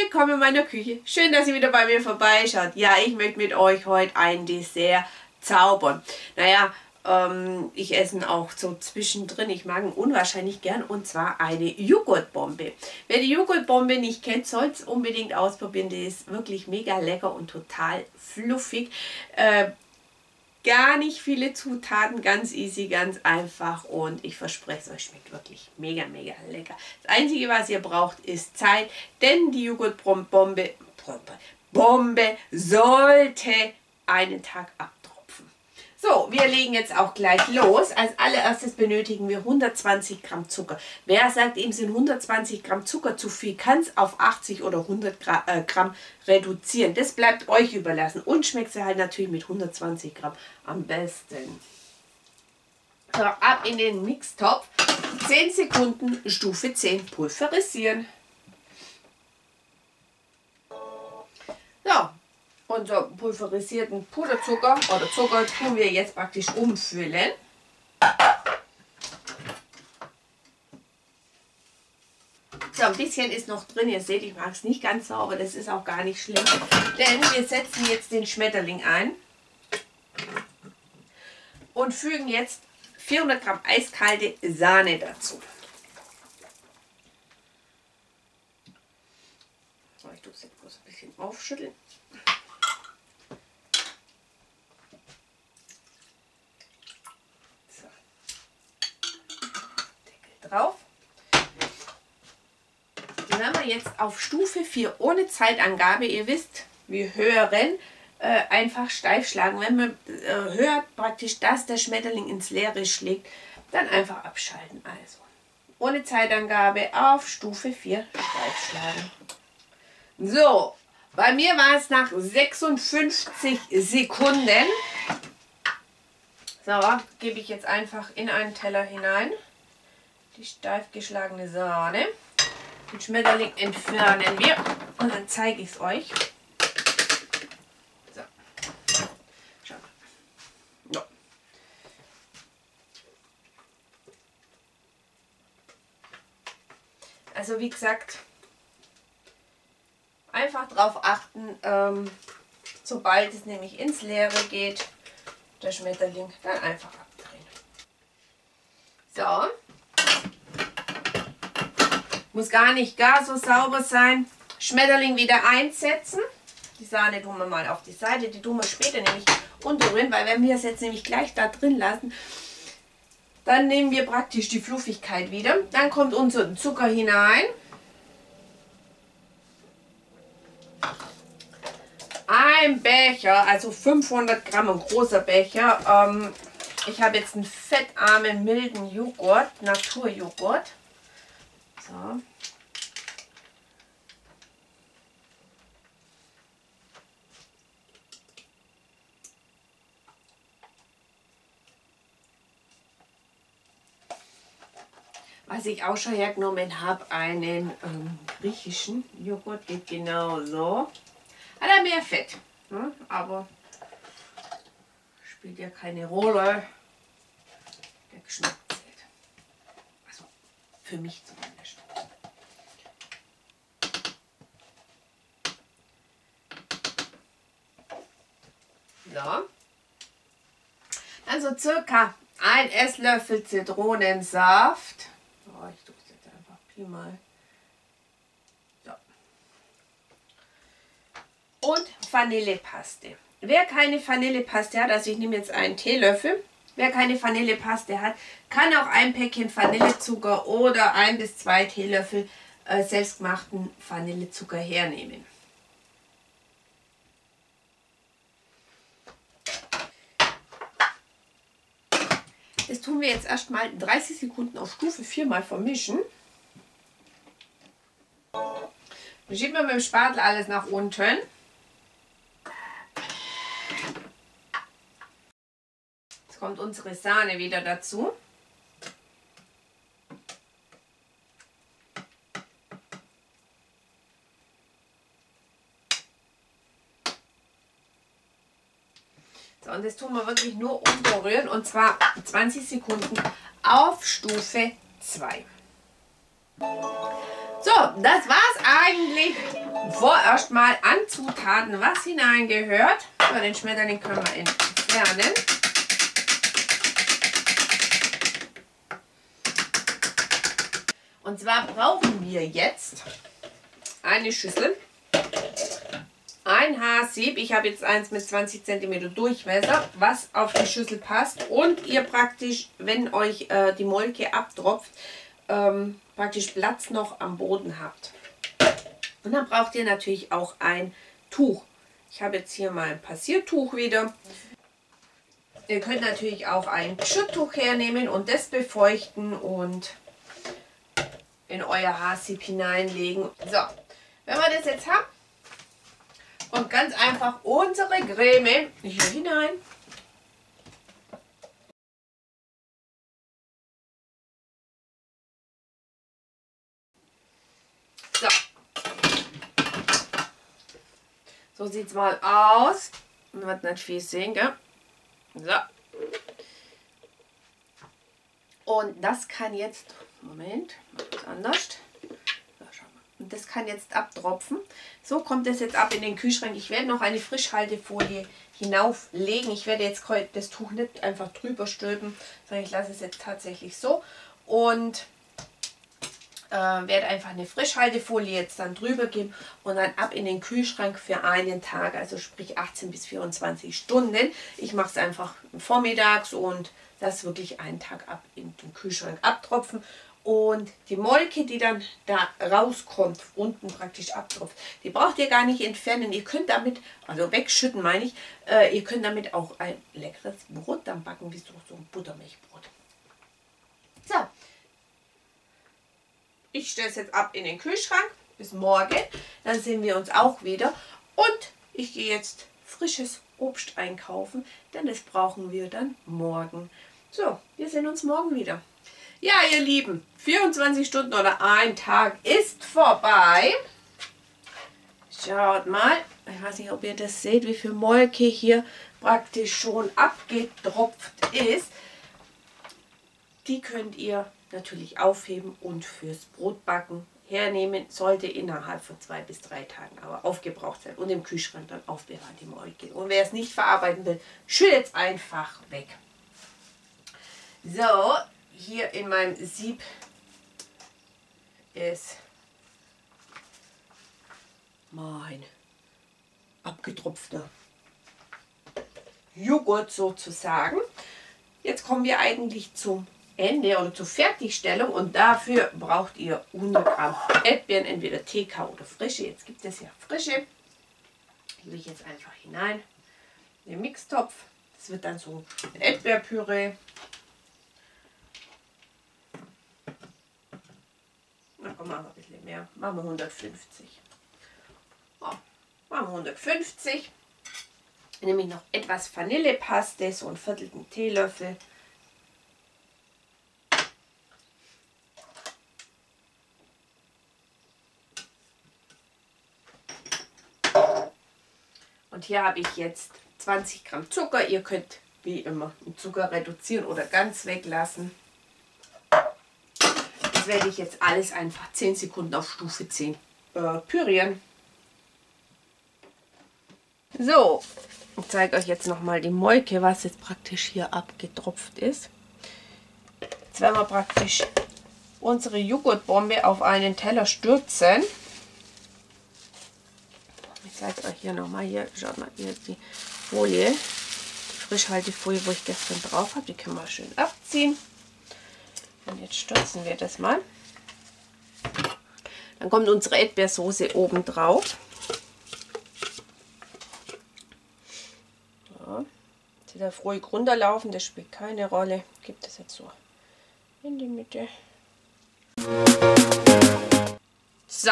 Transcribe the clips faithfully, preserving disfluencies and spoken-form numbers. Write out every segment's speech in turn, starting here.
willkommen in meiner Küche. Schön, dass ihr wieder bei mir vorbeischaut. Ja, ich möchte mit euch heute ein Dessert zaubern. Naja, ähm, ich esse ihn auch so zwischendrin. Ich mag ihn unwahrscheinlich gern, und zwar eine Joghurtbombe. Wer die Joghurtbombe nicht kennt, soll es unbedingt ausprobieren. Die ist wirklich mega lecker und total fluffig. Äh, Gar nicht viele Zutaten, ganz easy, ganz einfach, und ich verspreche es euch, schmeckt wirklich mega, mega lecker. Das Einzige, was ihr braucht, ist Zeit, denn die Joghurtbombe Bombe sollte einen Tag abtropfen. So, wir legen jetzt auch gleich los. Als allererstes benötigen wir hundertzwanzig Gramm Zucker. Wer sagt, ihm sind hundertzwanzig Gramm Zucker zu viel, kann es auf achtzig oder hundert Gramm reduzieren. Das bleibt euch überlassen. Und schmeckt sie halt natürlich mit hundertzwanzig Gramm am besten. So, ab in den Mixtopf. zehn Sekunden, Stufe zehn, pulverisieren. So. Unser pulverisierten Puderzucker oder Zucker tun wir jetzt praktisch umfüllen. So, ein bisschen ist noch drin. Ihr seht, ich mag es nicht ganz sauber. Das ist auch gar nicht schlimm. Denn wir setzen jetzt den Schmetterling ein und fügen jetzt vierhundert Gramm eiskalte Sahne dazu. So, ich tue es jetzt bloß ein bisschen aufschütteln. Drauf. Die werden wir jetzt auf Stufe vier ohne Zeitangabe. Ihr wisst, wir hören, äh, einfach steif schlagen. Wenn man äh, hört praktisch, dass der Schmetterling ins Leere schlägt, dann einfach abschalten. Also ohne Zeitangabe auf Stufe vier steif schlagen. So, bei mir war es nach sechsundfünfzig Sekunden. So, gebe ich jetzt einfach in einen Teller hinein die steif geschlagene Sahne. Den Schmetterling entfernen wir und dann zeige ich es euch. So. Schau mal. So. Also wie gesagt, einfach darauf achten, ähm, sobald es nämlich ins Leere geht, der Schmetterling, dann einfach abdrehen. So. Muss gar nicht gar so sauber sein. Schmetterling wieder einsetzen. Die Sahne tun wir mal auf die Seite. Die tun wir später nämlich unterrühren, weil wenn wir es jetzt nämlich gleich da drin lassen, dann nehmen wir praktisch die Fluffigkeit wieder. Dann kommt unser Zucker hinein. Ein Becher, also fünfhundert Gramm, ein großer Becher. Ähm, ich habe jetzt einen fettarmen, milden Joghurt, Naturjoghurt. So. Was ich auch schon hergenommen habe, einen ähm, griechischen Joghurt, geht genau so. Hat er mehr Fett, ne? Aber spielt ja keine Rolle. Der Geschmack zählt. Also für mich zumindest. So. Dann so circa ein Esslöffel Zitronensaft. Oh, ich tue es jetzt einfach Pi mal. So. Und Vanillepaste. Wer keine Vanillepaste hat, also ich nehme jetzt einen Teelöffel. Wer keine Vanillepaste hat, kann auch ein Päckchen Vanillezucker oder ein bis zwei Teelöffel äh, selbstgemachten Vanillezucker hernehmen. Das tun wir jetzt erstmal dreißig Sekunden auf Stufe vier mal vermischen. Dann schieben wir mit dem Spatel alles nach unten. Jetzt kommt unsere Sahne wieder dazu. So, und das tun wir wirklich nur umrühren, und zwar zwanzig Sekunden auf Stufe zwei. So, das war's eigentlich vorerst mal an Zutaten, was hineingehört. So, den Schmetterling können wir entfernen. Und zwar brauchen wir jetzt eine Schüssel, ein Haarsieb, ich habe jetzt eins mit zwanzig Zentimeter Durchmesser, was auf die Schüssel passt und ihr praktisch, wenn euch äh, die Molke abtropft, ähm, praktisch Platz noch am Boden habt. Und dann braucht ihr natürlich auch ein Tuch. Ich habe jetzt hier mal ein Passiertuch wieder. Ihr könnt natürlich auch ein Geschirrtuch hernehmen und das befeuchten und in euer Haarsieb hineinlegen. So, wenn wir das jetzt haben, und ganz einfach unsere Creme hier hinein. So. So sieht es mal aus. Man wird nicht viel sehen, gell? So. Und das kann jetzt, Moment, was anders. Und das kann jetzt abtropfen. So kommt es jetzt ab in den Kühlschrank. Ich werde noch eine Frischhaltefolie hinauflegen. Ich werde jetzt das Tuch nicht einfach drüber stülpen, sondern ich lasse es jetzt tatsächlich so. Und äh, werde einfach eine Frischhaltefolie jetzt dann drüber geben und dann ab in den Kühlschrank für einen Tag, also sprich achtzehn bis vierundzwanzig Stunden. Ich mache es einfach vormittags und das wirklich einen Tag ab in den Kühlschrank abtropfen. Und die Molke, die dann da rauskommt, unten praktisch abtropft, die braucht ihr gar nicht entfernen. Ihr könnt damit, also wegschütten meine ich, äh, ihr könnt damit auch ein leckeres Brot dann backen, wie so, so ein Buttermilchbrot. So, ich stelle es jetzt ab in den Kühlschrank bis morgen. Dann sehen wir uns auch wieder. Und ich gehe jetzt frisches Obst einkaufen, denn das brauchen wir dann morgen. So, wir sehen uns morgen wieder. Ja, ihr Lieben, vierundzwanzig Stunden oder ein Tag ist vorbei. Schaut mal, ich weiß nicht, ob ihr das seht, wie viel Molke hier praktisch schon abgetropft ist. Die könnt ihr natürlich aufheben und fürs Brotbacken hernehmen. Sollte innerhalb von zwei bis drei Tagen aber aufgebraucht sein und im Kühlschrank dann aufbewahren, die Molke. Und wer es nicht verarbeiten will, schüttet es einfach weg. So. Hier in meinem Sieb ist mein abgetropfter Joghurt sozusagen. Jetzt kommen wir eigentlich zum Ende oder zur Fertigstellung und dafür braucht ihr hundert Gramm Erdbeeren, entweder T K oder frische. Jetzt gibt es ja frische. Die will ich jetzt einfach hinein in den Mixtopf. Das wird dann so ein Erdbeerpüree. Na komm, machen wir ein bisschen mehr. Machen wir hundertfünfzig. Oh, machen wir hundertfünfzig. Dann nehme ich noch etwas Vanillepaste, so einen viertelten Teelöffel. Und hier habe ich jetzt zwanzig Gramm Zucker. Ihr könnt wie immer den Zucker reduzieren oder ganz weglassen. Das werde ich jetzt alles einfach zehn Sekunden auf Stufe zehn äh, pürieren. So, ich zeige euch jetzt nochmal die Molke, was jetzt praktisch hier abgetropft ist. Jetzt werden wir praktisch unsere Joghurtbombe auf einen Teller stürzen. Ich zeige euch hier nochmal, hier, schaut mal, hier ist die Folie, die Frischhaltefolie, wo ich gestern drauf habe, die können wir schön abziehen. Und jetzt stürzen wir das mal. Dann kommt unsere Erdbeersoße oben drauf. Ja. Sie darf ruhig runterlaufen, das spielt keine Rolle. Gibt es jetzt so in die Mitte. So.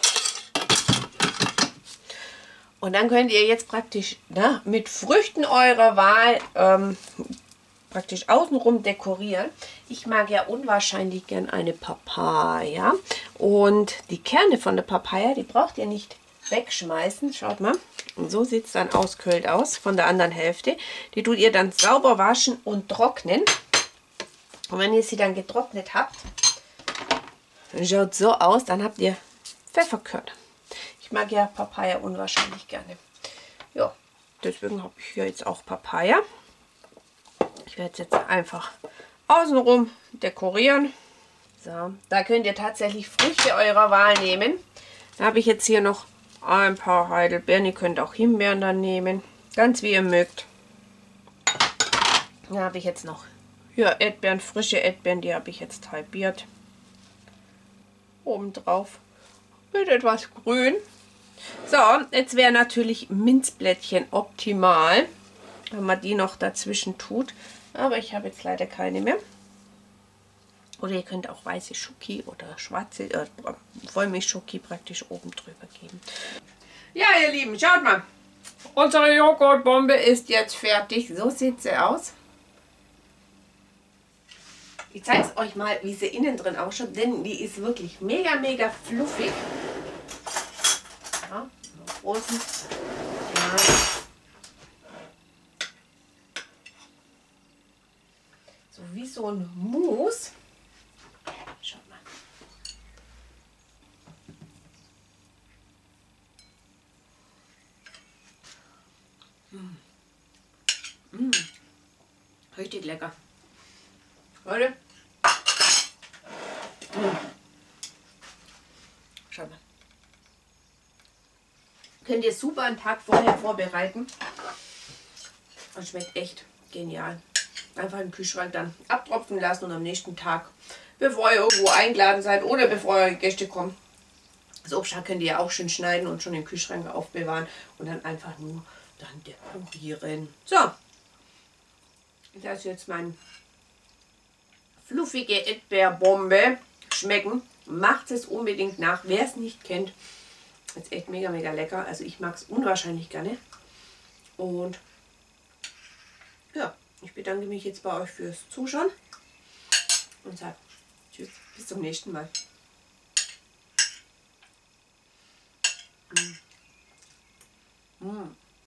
Und dann könnt ihr jetzt praktisch na, mit Früchten eurer Wahl ähm, praktisch außenrum dekorieren. Ich mag ja unwahrscheinlich gern eine Papaya. Und die Kerne von der Papaya, die braucht ihr nicht wegschmeißen. Schaut mal. Und so sieht es dann auskühlt aus von der anderen Hälfte. Die tut ihr dann sauber waschen und trocknen. Und wenn ihr sie dann getrocknet habt, dann schaut so aus, dann habt ihr Pfefferkörner. Ich mag ja Papaya unwahrscheinlich gerne. Ja, deswegen habe ich hier jetzt auch Papaya. Ich werde es jetzt einfach außenrum dekorieren. So, da könnt ihr tatsächlich Früchte eurer Wahl nehmen. Da habe ich jetzt hier noch ein paar Heidelbeeren. Ihr könnt auch Himbeeren dann nehmen. Ganz wie ihr mögt. Da habe ich jetzt noch hier Erdbeeren, frische Erdbeeren. Die habe ich jetzt halbiert. Obendrauf mit etwas Grün. So, jetzt wäre natürlich Minzblättchen optimal, wenn man die noch dazwischen tut. Aber ich habe jetzt leider keine mehr. Oder ihr könnt auch weiße Schoki oder schwarze äh, Vollmilchschoki praktisch oben drüber geben. Ja, ihr Lieben, schaut mal. Unsere Joghurtbombe ist jetzt fertig. So sieht sie aus. Ich zeige es euch mal, wie sie innen drin ausschaut, denn die ist wirklich mega, mega fluffig. Ja, großen. Ja. So wie so ein Mousse. Schaut mal. Mm. Mm. Richtig lecker. Leute. Mm. Schaut mal. Könnt ihr super einen Tag vorher vorbereiten. Und schmeckt echt genial. Einfach im Kühlschrank dann abtropfen lassen und am nächsten Tag, bevor ihr irgendwo eingeladen seid oder bevor eure Gäste kommen, das Obst könnt ihr ja auch schön schneiden und schon im Kühlschrank aufbewahren und dann einfach nur dann dekorieren. So, das ist jetzt mein fluffige Erdbeerbombe schmecken. Macht es unbedingt nach, wer es nicht kennt. Ist echt mega, mega lecker. Also ich mag es unwahrscheinlich gerne. Und ja, ich bedanke mich jetzt bei euch fürs Zuschauen und sage tschüss, bis zum nächsten Mal. Mm.